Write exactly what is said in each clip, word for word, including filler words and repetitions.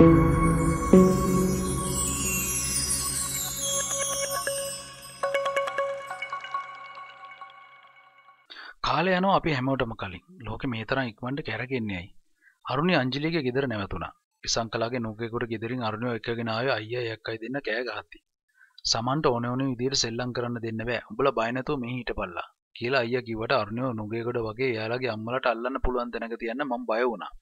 කාලය යනවා අපි හැමෝටම කලින්. ලෝකෙ මේ තරම් ඉක්මනට කැරකෙන්නේ ඇයි? අරුණි අංජලිගේ ගෙදර නැවතුණා. ඉසංකලාගේ නුගේකට ගෙදරින් අරුණිව එක්කගෙන ආවේ අයියා එක්කයි දෙන්න කෑ ගහති. සමන්ට ඕන ඕන විදියට සෙල්ලම් කරන්න දෙන්න බෑ. උඹලා බය නැතුව මෙහි හිටපල්ලා කියලා අයියා කිව්වට අරුණිව නුගේකට වගේ එයාලගේ අම්මලාට අල්ලන්න පුළුවන් තැනක තියන්න මම බය වුණා.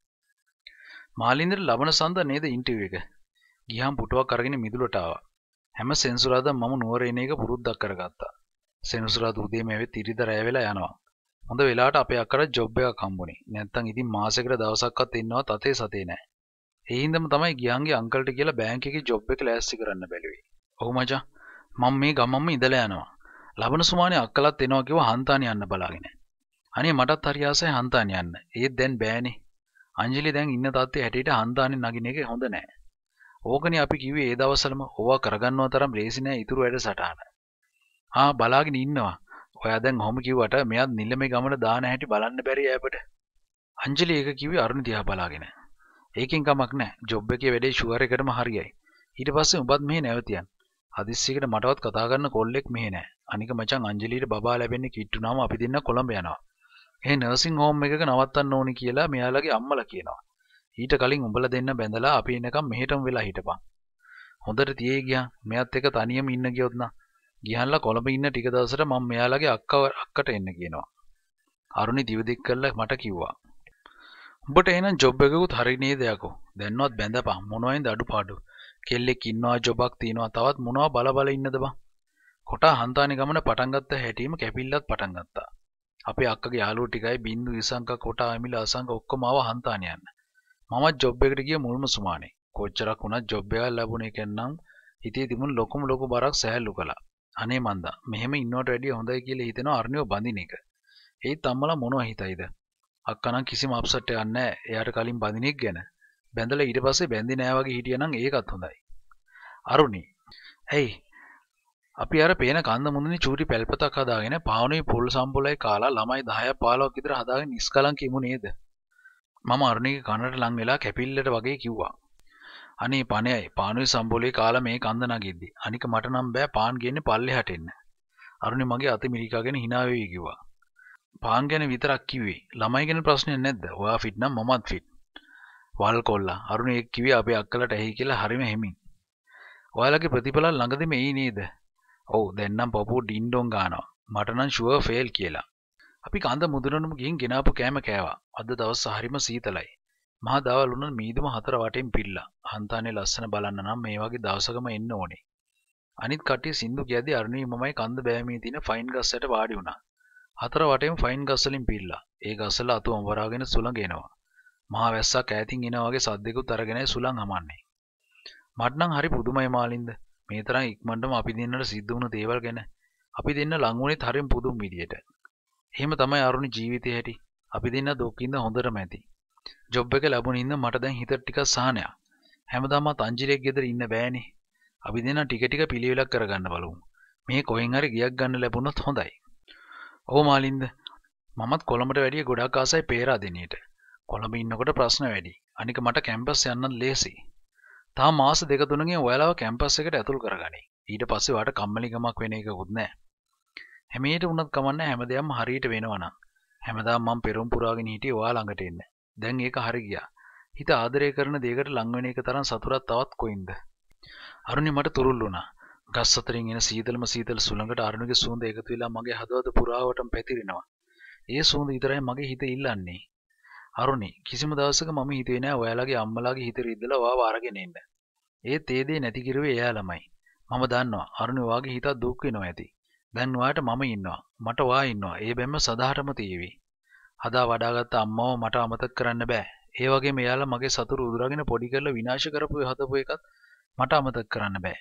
මාලින්දර ලබන සඳ නේද ඉන්ටර්විව් එක. ගියාම පුටුවක් අරගෙන මිදුලට ආවා. හැම සෙන්සුරාදා මම නුවර එන එක පුරුද්දක් කරගත්තා. සෙන්සුරාදා උදේම ඇවිත් ඉරිදා රැය වෙලා යනවා. හොඳ වෙලාවට අපේ අක්කට ජොබ් එකක් හම්බුනේ. නැත්තම් ඉතින් මාසෙකට දවසක්වත් ඉන්නවත් අතේ සතේ නැහැ. ඒ හින්දාම තමයි ගියන්ගේ අංකල්ට කියලා බැංක් එකේ ජොබ් එක ලෑස්ති කරන්න බැලුවේ. ඔව් මචං. මම මේ ගමම්ම ඉඳලා යනවා. ලබන සුමානේ අක්කලත් එනවා කිව්වා හන්තානි යන්න බලාගෙන. අනේ මටත් හරි ආසයි හන්තානි යන්න. ඒත් දැන් බෑනේ. අංජලි දැන් ඉන්න තාත්තේ හැටියට හන්තානි නගින එක හොඳ නැහැ. ඕකනේ අපි කිව්වේ ඒ දවස්වලම ඕවා කරගන්නව තරම් ලේසි නෑ ඉතුරු වැඩ සටහන. ආ බලාගෙන ඉන්නවා. ඔයා දැන් ඔහොම කිව්වට මෙයාත් නිල්ලමේ ගමන දාන හැටි බලන්න බැරි ඈපට. අංජලි ඒක කිව්වේ අරුණ දිහා බලාගෙන. ඒකෙන් කමක් නැහැ. ජොබ් එකේ වැඩේ ෂුවර් එකටම හරියයි. ඊට පස්සේ උඹත් මෙහෙ නැවතියන්. හදිස්සියකට මටවත් කතා කරන්න කොල්ලෙක් මෙහෙ නැහැ. අනික මචං අංජලිට බබා ලැබෙන්නේ කිට්ටුනාම අපි දෙන්න කොළඹ යනවා. ඒ නර්සින් හෝම් එකක නවත්තන්න ඕනි කියලා මෙයාලගේ අම්මලා කියනවා. ඊට කලින් උඹලා දෙන්න බැඳලා අපි එනකම් මෙහෙටම වෙලා හිටපන්. හොඳට තියේ ගියා. මෙයාත් එක තනියම ඉන්න ගියොත් නා ගියන්ලා කොළඹ ඉන්න ටික දවසට මම මෙයාලගේ අක්කව අක්කට එන්න කියනවා. අරුණි දිව දික් කළා මට කිව්වා. උඹට එහෙනම් ජොබ් එකකුත් හරි නේද යකෝ. දැන්වත් බැඳපන් මොනවයින්ද අඩුපාඩු. කෙල්ලෙක් ඉන්නවා ජොබක් තියනවා තවත් මොනවා බල බල ඉන්නද බං. කොටා හන්තානි ගමන පටන් ගත්ත හැටිම කැපිල්ලත් පටන් ගත්තා. අපේ අක්කගේ යාළුවෝ ටිකයි බින්දු විසංක කොටා ඇමිල අසංක ඔක්කොම ආව හන්තානි යන්න. මමත් ජොබ් එකට ගිය මුල්ම සුමානේ. කොච්චරක් වුණත් ජොබ් එකක් ලැබුණ එකෙන් නම් හිතේ තිබුණු ලොකුම ලොකු බරක් සෑහළු කළා. අනේ මන්දා මෙහෙම ඉන්නවට වැඩිය හොඳයි කියලා හිතෙනවා අර්ණියව බඳින එක. ඒත් අම්මලා මොනවා හිතයිද? අක්කා නම් කිසිම අප්සෙට් එකක් නැහැ. එයාට කලින් බඳින එක ගැන. බැඳලා ඊට පස්සේ බැඳි නෑ වගේ හිටියනම් ඒකත් හොඳයි. අරුණි. හේයි. අපි අර පේන කන්ද මුදුනේ චූටි පැල්පතක් හදාගෙන පාවුනේ පොල් සම්පොලයි කාලා ළමයි දහයක් පහළොවක් විතර හදාගෙන නිස්කලංක ඉමු නේද? මම අරුණිගේ කනට ලං වෙලා කැපිල්ලට වගේ කිව්වා. අනේ පණයයි පානුවේ සම්බෝලේ කාලා මේ කන්ද නගිද්දි. අනික මට නම් බෑ පාන් ගේන්නේ පල්ලෙහාට එන්න. අරුණි මගේ අත මිරිකාගෙන hina වෙවි කිව්වා. පාන් ගැන විතරක් කිව්වේ. ළමයි ගැන ප්‍රශ්නයක් නැද්ද? ඔයා ෆිට නම් මමත් ෆිට. වල් කොල්ලා. අරුණි ඒක කිව්වේ අපේ අක්කලට ඇහි කියලා හරිම හැමින්. ඔයාලගේ ප්‍රතිඵල ළඟදිම එයි නේද? ඔව් දැන් නම් පපුව ඩින්ඩොන් ගන්නවා. මට නම් ෂුවර් ෆේල් කියලා. අපි කන්ද මුදුනටම ගිහින් ගෙනාපු කෑම කෑවා. අද දවස් හරිම සීතලයි. මහා දවල් උන මීදුම හතර වටෙන් පිල්ලා. හන්තානේ ලස්සන බලන්න නම් මේ වගේ දවසකම එන්න ඕනේ. අනිත් කට්ටිය සින්දු කියද්දි අරුණී මමයි කන්ද බෑමේ තියෙන ෆයින් ගස්සට වාඩි වුණා. හතර වටෙන් ෆයින් ගස් වලින් පිල්ලා. ඒ ගස් වල අතු අඹරාගෙන සුළඟ එනවා. මහා වැස්සක් ඈතින් එනා වගේ සද්දෙකුත් අරගෙනයි සුළං හමන්නේ. මට නම් හරි පුදුමයි මාලින්ද. මේ තරම් ඉක්මනටම අපි දෙන්නට සිද්ධ වුණ දේවල් ගැන අපි දෙන්න ලඟ වුණේත් හරිම පුදුම විදියට. එහෙම තමයි අරුණි ජීවිතේ හැටි. අපි දෙන්න දුකින්ද හොඳටම ඇති. ජොබ් එක ලැබුණින්ද මට දැන් හිතට ටිකක් සහනයක්. හැමදාමත් අංජලියක් ගෙදර ඉන්න බෑනේ. අපි දෙන්න ටික ටික පිළිවෙලක් කරගන්න බලමු. මේ කොහෙන් හරි ගියක් ගන්න ලැබුණොත් හොඳයි. ඔව් මාලින්ද. මමත් කොළඹට වැඩිය ගොඩක් ආසයි පේරාදෙනියට. කොළඹ ඉන්නකොට ප්‍රශ්න වැඩි. අනික මට කැම්පස් යන්නත් ලේසි. තාම මාස දෙක තුනකින් ඔයාලව කැම්පස් එකට ඇතුල් කරගනි. ඊට පස්සේ ඔයාලට කම්මැලිකමක් වෙන එකකුත් නැහැ. හැමේට වුණත් කමන්නේ හැමදේම හරියට වෙනවනම්. හැමදාම මම පෙරම් පුරාගෙන හිටියේ ඔයා ළඟට එන්න. දැන් ඒක හරි ගියා. හිත ආදරය කරන දෙයකට ලං වෙන එක තරම් සතුටක් තවත් කොයින්ද? අරුණි මට තුරුල් වුණා. ගස් අතරින් එන සීතලම සීතල සුළඟට අරුණිගේ සුවඳ එකතු වෙලා මගේ හදවත පුරාවටම පැතිරෙනවා. ඒ සුවඳ විතරයි මගේ හිත ඉල්ලන්නේ. අරුණි කිසිම දවසක මම හිතුවේ නෑ ඔයාලගේ අම්මලාගේ හිත රිද්දලා ඔයාව අරගෙන එන්න. ඒත් ඒ දේ නැති කිරුවේ එයා ළමයි. මම දන්නවා අරුණි ඔයාගේ හිතත් දුක් වෙනවා ඇති. දැන් ඔයාට මම ඉන්නවා. මට ඔයා ඉන්නවා. ඒ බැම්ම සදාටම තීවි. හදා වඩාගත්ත අම්මව මට අමතක කරන්න බෑ. ඒ වගේම එයාලා මගේ සතුරු උදුරගෙන පොඩි කරලා විනාශ කරපු හදපු එකත් මට අමතක කරන්න බෑ.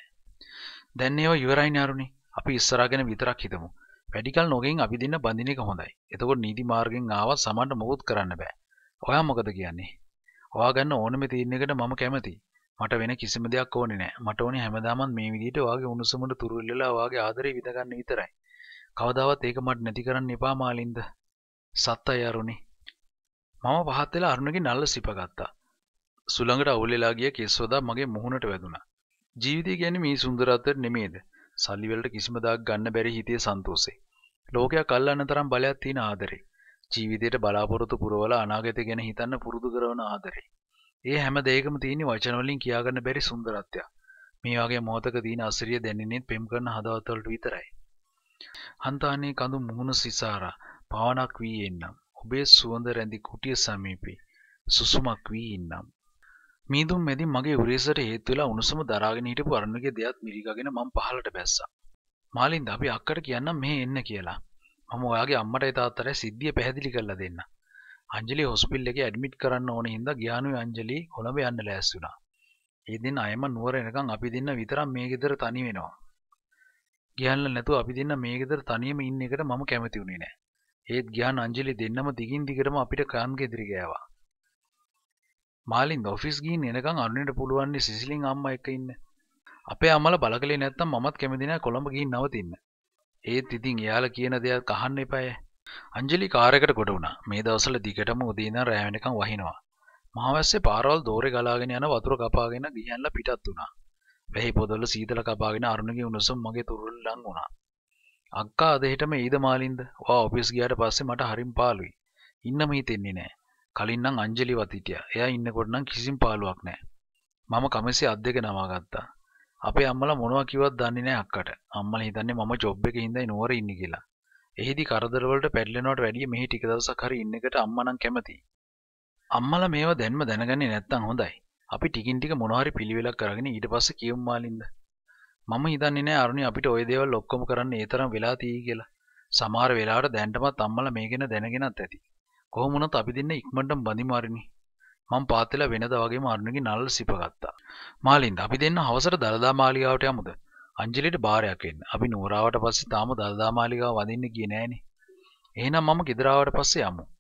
දැන් ඒව ඉවරයිනේ අරුණි. අපි ඉස්සරහ ගැන විතරක් හිතමු. වැඩිකල් නොගෙන් අපි දෙන්න බඳින එක හොඳයි. එතකොට නීති මාර්ගෙන් ආවත් සමන්ට මොකුත් කරන්න බෑ. ඔයා මොකද කියන්නේ? ඔයා ගන්න ඕනම තීරණයකට මම කැමතියි. මට වෙන කිසිම දෙයක් ඕනේ නෑ. මට ඕනේ හැමදාමත් මේ විදිහට ඔයාගේ උණුසුමට තුරුල් වෙලා ඔයාගේ ආදරේ විඳ ගන්න විතරයි. කවදාවත් ඒක මට නැති කරන්න එපා මාලින්ද. සත්තයි අරුණි. මම පහත් වෙලා අරුණගේ නල්ල සිප ගත්තා. සුළඟට අවුල් වෙලා ගිය කෙස්වදා මගේ මුහුණට වැදුනා. ජීවිතය කියන්නේ මේ සුන්දරත්වයට නෙමෙයිද? සල්ලි වලට කිසිම දාක් ගන්න බැරි හිතේ සන්තෝෂේ. ලෝකයක් අල්ලන්න තරම් බලයක් තියෙන ආදරේ. ජීවිතයට බලාපොරොත්තු පුරවල අනාගතය ගැන හිතන්න පුරුදු කරන ආදරේ. ඒ හැම දෙයකම තියෙන වචන වලින් කියා ගන්න බැරි සුන්දරත්වයක්. මේ වගේ මොහතක තියෙන අසිරිය දැනෙන්නේ පෙම් කරන හදවත වලට විතරයි. හන්තානේ කඳු මුහුණ සිසාරා පවණක් වී එන්නම්. ඔබේ සුවඳ රැඳි කුටිය සමීපේ සුසුමක් වී ඉන්නම්. මීදුම් මැදින් මගේ උරේසට හේතු වෙලා උණුසුම දරාගෙන හිටපු අරුණගේ දෙයත් මිරිකගෙන මම පහළට බැස්සා. මාලින්ද අපි අක්කට කියන්නම් මෙහෙ එන්න කියලා. මම ඔයාගේ අම්මටයි තාත්තටයි සිද්ධිය පැහැදිලි කරලා දෙන්න. අංජලි හොස්පිටල් එකේ ඇඩ්මිට් කරන්න ඕනේ හින්දා ගියානුයි අංජලි කොළඹ යන්න ලෑස්ති වුණා. ඒ දින අයම නුවර එනකන් අපි දෙන්න විතරක් මේ ගෙදර තනි වෙනවා. ගියන්න නැතුව අපි දෙන්න මේ ගෙදර තනියම ඉන්න එකට මම කැමති වුණේ නැහැ. ඒත් ගියාන අංජලි දෙන්නම දිගින් දිගටම අපිට කන් ගෙදර ගෑවා. මාලින්ද ඔෆිස් ගිහින් එනකන් අරුණිට පුළුවන් නේ සිසිලින් අම්මා එක්ක ඉන්න. අපේ අම්මලා බලකලේ නැත්තම් මමත් කැමති නැහැ කොළඹ ගිහින් නවතින්න. ඒත් ඉතින් එයාලා කියන දේක් අහන්න එපාය. අංජලි කාර් එකට කොට වුණා. මේ දවස්වල දිගටම උදේ ඉඳන් රැ වෙනකන් වහිනවා. මහවැස්සේ පාරවල් දෝරේ ගලාගෙන යන වතුර කපාගෙන ගියන්ලා පිටත් වුණා. වෙහි පොදවල සීතල කපාගෙන අරුණගේ උණුසුම් මගේ තුරුල් ලං වුණා. අක්කා අද හෙටම ඊද මාලින්ද? ඔයා ඔෆිස් ගියාට පස්සේ මට හරිම පාළුයි. ඉන්නම හිතෙන්නේ නැහැ. කලින් නම් අංජලිවත් හිටියා. එයා ඉන්නකොට නම් කිසිම පාළුවක් නැහැ. මම කමසේ අත් දෙක නමා ගත්තා. අපේ අම්මලා මොනවා කිව්වත් දන්නේ නැහැ අක්කට. අම්මලා හිතන්නේ මම ජොබ් එකේ ඉඳන් නුවර ඉන්නේ කියලා. එහිදී කරදර වලට පැටලෙනවට වැඩිය මෙහි ටික දවසක් හරි ඉන්න එකට අම්මා නම් කැමතියි. අම්මලා මේව දැන්ම දැනගන්නේ නැත්තම් හොඳයි. අපි ටිකින් ටික මොනවා හරි පිළිවෙලක් කරගෙන ඊට පස්සේ කියමු මාලින්ද. මම හිතන්නේ නැහැ අරුණි අපිට ওই දේවල් ඔක්කොම කරන්න ඒ තරම් වෙලා තියෙයි කියලා. සමහර වෙලාවට දැන්ටමත් අම්මලා මේ ගැන දැනගෙනත් ඇති. කොහොම වුණත් අපි දෙන්න ඉක්මනටම බඳිමු අරිනි. මම පාත්තිලා වෙනදා වගේම අරුණිගේ නළල සිප ගත්තා. මාලින්ද අපි දෙන්න හවසට දලදා මාලිගාවට යමුද? අංජලිට බාරයක් එන්න. අපි නුවරාවට පස්සේ තාම දලදා මාලිගාව වදින්න ගියේ නෑනේ. එහෙනම් මම ගෙදර ආවට පස්සේ යමු.